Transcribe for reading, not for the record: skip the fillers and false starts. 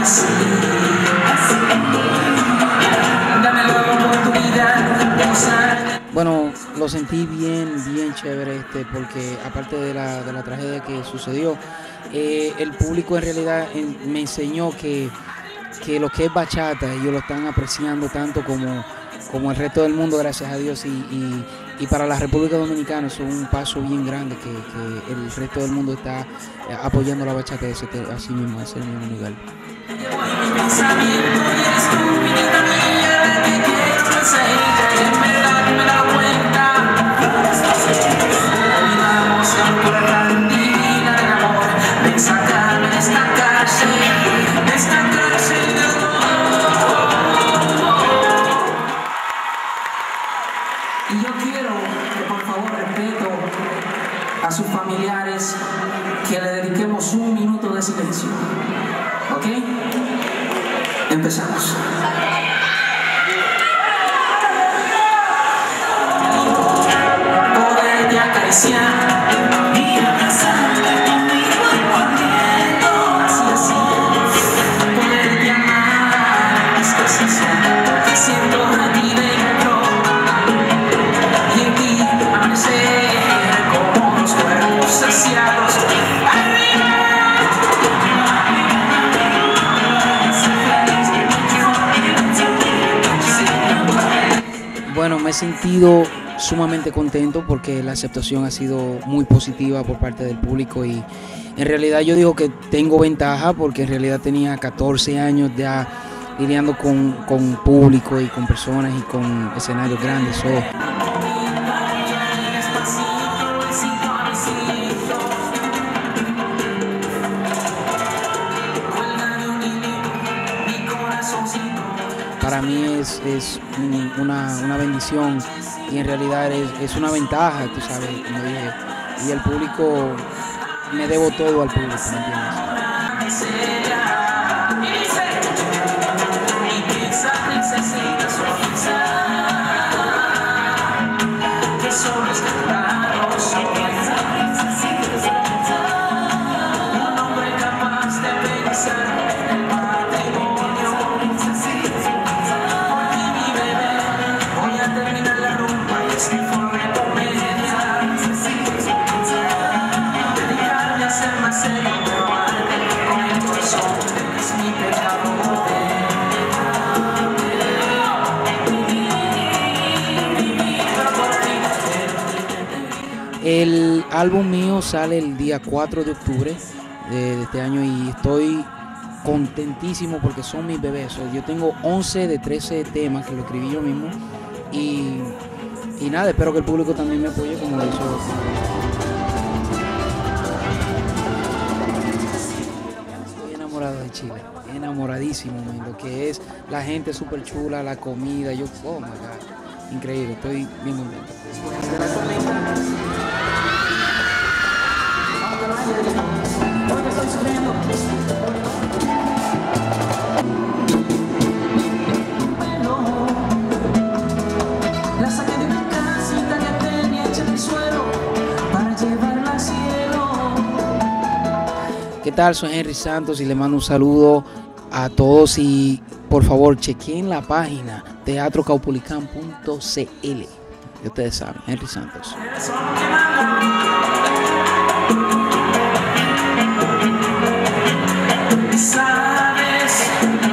así, dame la oportunidad de usar. Bueno, lo sentí bien chévere, porque aparte de la tragedia que sucedió, el público en realidad me enseñó que lo que es bachata, ellos lo están apreciando tanto como el resto del mundo, gracias a Dios, y para la República Dominicana es un paso bien grande que el resto del mundo está apoyando la bachata así mismo, a ese mismo nivel. Y yo quiero que por favor respeto a sus familiares, que le dediquemos un minuto de silencio. ¿Ok? Empezamos. Poderte acariciar y abrazarme con mi cuerpo ardiendo. Así, poderte amar, es que se siente, te siento aquí dentro. Y en ti amanecer como los cuerpos saciados. Bueno, me he sentido sumamente contento porque la aceptación ha sido muy positiva por parte del público y en realidad yo digo que tengo ventaja porque en realidad tenía 14 años ya lidiando con público y con personas y con escenarios grandes. Para mí es una bendición y en realidad es una ventaja, tú sabes, como dije, y el público, me debo todo al público, ¿me entiendes? El álbum mío sale el día 4 de octubre de este año y estoy contentísimo porque son mis bebés. Yo tengo 11 de 13 temas que lo escribí yo mismo y nada, espero que el público también me apoye como lo hizo. Estoy enamorado de Chile, enamoradísimo, man. Lo que es la gente súper chula, la comida, oh my God, increíble, estoy bien contento. La saqué de una casita que tenía hecha en el suelo para llevarla al cielo. ¿Qué tal? Soy Henry Santos y le mando un saludo a todos y por favor chequen la página teatrocaupolicán.cl. Y ustedes saben, Henry Santos. Sabes